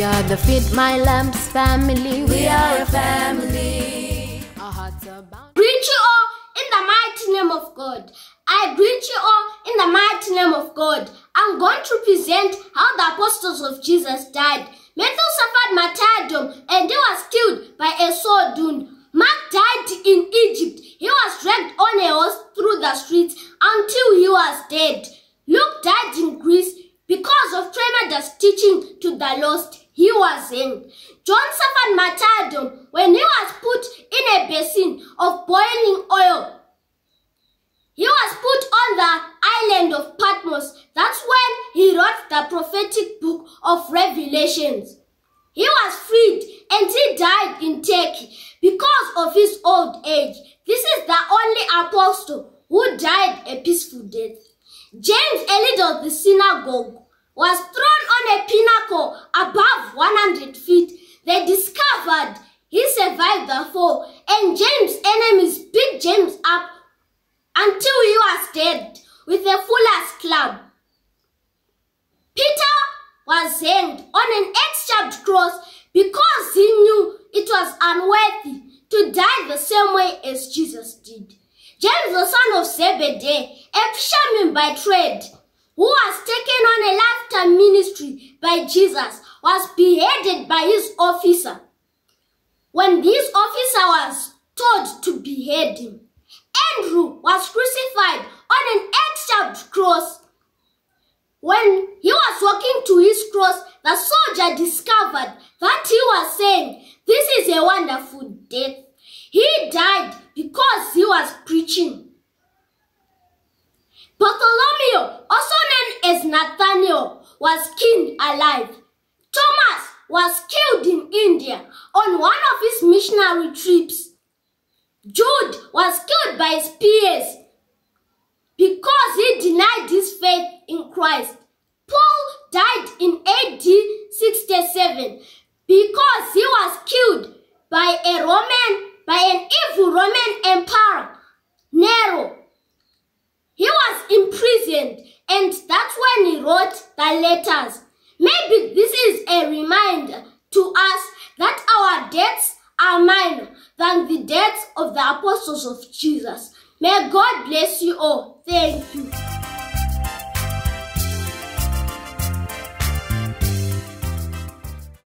We are the Feed My Lambs family. We are a family. Our hearts are bound. Greet you all in the mighty name of God. I greet you all in the mighty name of God. I'm going to present how the apostles of Jesus died. Matthew suffered martyrdom and he was killed by a sword wound. Mark died in Egypt. He was dragged on a horse through the streets until he was dead. Luke died in Greece because of tremendous teaching to the lost. He was hanged. John suffered martyrdom when he was put in a basin of boiling oil. He was put on the island of Patmos. That's when he wrote the prophetic book of Revelations. He was freed and he died in Turkey because of his old age. This is the only apostle who died a peaceful death. James, a leader of the synagogue, was thrown on a pinnacle above 100 feet. They discovered he survived the fall, and James' enemies beat James up until he was dead with a fuller's club. Peter was hanged on an X-shaped cross because he knew it was unworthy to die the same way as Jesus did. James, the son of Zebedee, a fisherman by trade, who was taken on a lifetime ministry by Jesus, was beheaded by his officer. When this officer was told to behead him, Andrew was crucified on an X-shaped cross. When he was walking to his cross, the soldier discovered that he was saying, "This is a wonderful death." He died because he was preaching. Bartholomew, also known as Nathaniel, was skinned alive. Thomas was killed in India on one of his missionary trips. Jude was killed by spears because he denied his faith in Christ. Paul died in AD 67 because he was killed by an evil Roman emperor, Nero. He was imprisoned, and that's when he wrote the letters. Maybe this is a reminder to us that our deaths are minor than the deaths of the apostles of Jesus. May God bless you all. Thank you.